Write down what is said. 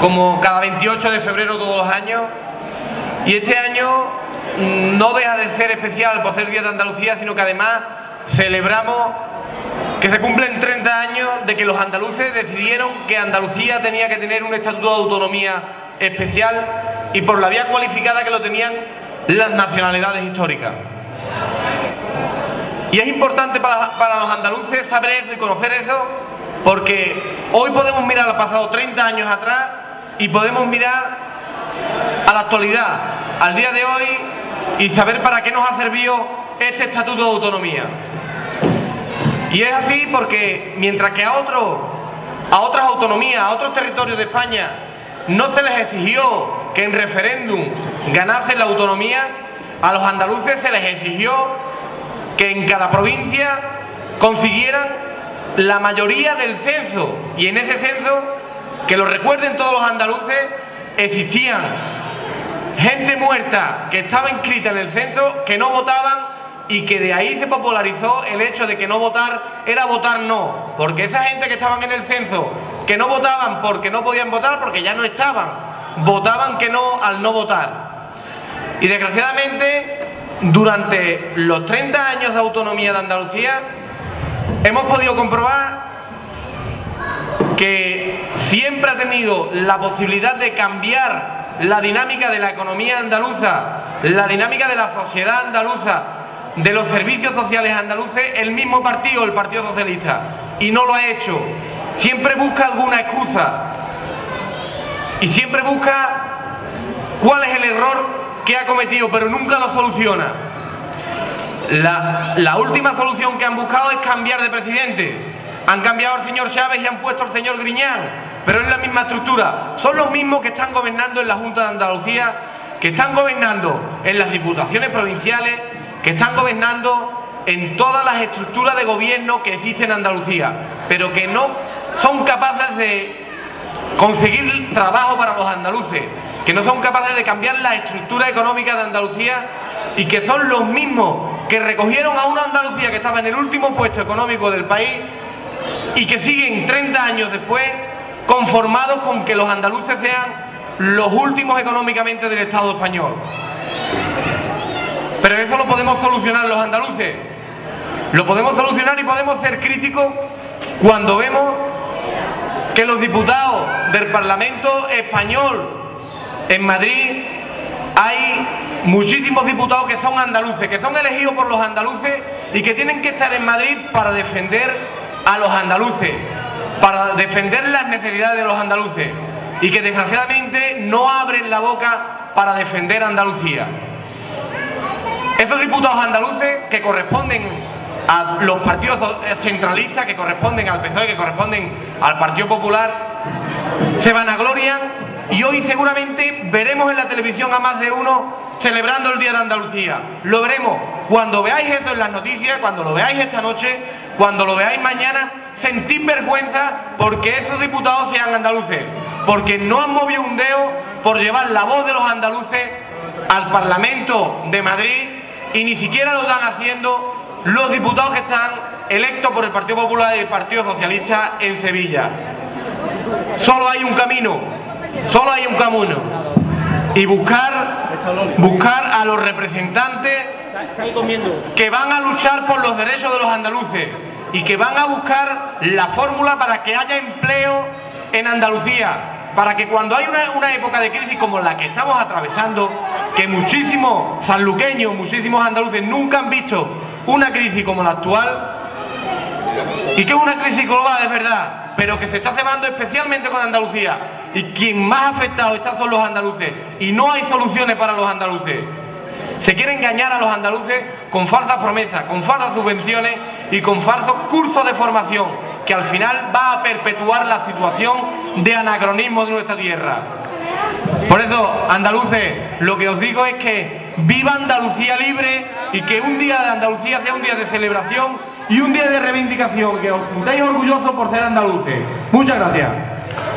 como cada 28 de febrero todos los años, y este año no deja de ser especial por ser Día de Andalucía, sino que además celebramos que se cumplen 30 años de que los andaluces decidieron que Andalucía tenía que tener un estatuto de autonomía especial, y por la vía cualificada que lo tenían las nacionalidades históricas. Y es importante para los andaluces saber eso y conocer eso, porque hoy podemos mirar al pasado 30 años atrás y podemos mirar a la actualidad, al día de hoy, y saber para qué nos ha servido este estatuto de autonomía. Y es así porque mientras que a otras autonomías, a otros territorios de España no se les exigió que en referéndum ganasen la autonomía, a los andaluces se les exigió que en cada provincia consiguieran la mayoría del censo, y en ese censo, que lo recuerden todos los andaluces, existían gente muerta que estaba inscrita en el censo, que no votaban, y que de ahí se popularizó el hecho de que no votar era votar no, porque esa gente que estaban en el censo, que no votaban porque no podían votar, porque ya no estaban, votaban que no al no votar. Y desgraciadamente, durante los 30 años de autonomía de Andalucía, hemos podido comprobar que siempre ha tenido la posibilidad de cambiar la dinámica de la economía andaluza, la dinámica de la sociedad andaluza, de los servicios sociales andaluces, el mismo partido, el Partido Socialista, y no lo ha hecho. Siempre busca alguna excusa y siempre busca cuál es el error que ha cometido, pero nunca lo soluciona. La última solución que han buscado es cambiar de presidente. Han cambiado al señor Chávez y han puesto al señor Griñán, pero es la misma estructura. Son los mismos que están gobernando en la Junta de Andalucía, que están gobernando en las diputaciones provinciales, que están gobernando en todas las estructuras de gobierno que existen en Andalucía, pero que no son capaces de conseguir trabajo para los andaluces, que no son capaces de cambiar la estructura económica de Andalucía, y que son los mismos que recogieron a una Andalucía que estaba en el último puesto económico del país y que siguen 30 años después conformados con que los andaluces sean los últimos económicamente del Estado español. Pero eso lo podemos solucionar los andaluces. Lo podemos solucionar y podemos ser críticos cuando vemos que los diputados del Parlamento español en Madrid, hay muchísimos diputados que son andaluces, que son elegidos por los andaluces y que tienen que estar en Madrid para defender a los andaluces, para defender las necesidades de los andaluces, y que desgraciadamente no abren la boca para defender a Andalucía. Esos diputados andaluces, que corresponden a los partidos centralistas, que corresponden al PSOE, que corresponden al Partido Popular, se vanaglorian, y hoy seguramente veremos en la televisión a más de uno celebrando el Día de Andalucía. Lo veremos. Cuando veáis esto en las noticias, cuando lo veáis esta noche, cuando lo veáis mañana, sentid vergüenza porque esos diputados sean andaluces, porque no han movido un dedo por llevar la voz de los andaluces al Parlamento de Madrid, y ni siquiera lo están haciendo los diputados que están electos por el Partido Popular y el Partido Socialista en Sevilla. Solo hay un camino, y buscar a los representantes que van a luchar por los derechos de los andaluces y que van a buscar la fórmula para que haya empleo en Andalucía, para que cuando hay una época de crisis como la que estamos atravesando, que muchísimos sanluqueños, muchísimos andaluces nunca han visto una crisis como la actual, y que es una crisis global, es verdad, pero que se está cebando especialmente con Andalucía, y quien más afectado está son los andaluces, y no hay soluciones para los andaluces. Se quiere engañar a los andaluces con falsas promesas, con falsas subvenciones y con falsos cursos de formación, que al final va a perpetuar la situación de anacronismo de nuestra tierra. Por eso, andaluces, lo que os digo es que viva Andalucía libre, y que un día de Andalucía sea un día de celebración y un día de reivindicación, que os sintáis orgullosos por ser andaluces. Muchas gracias.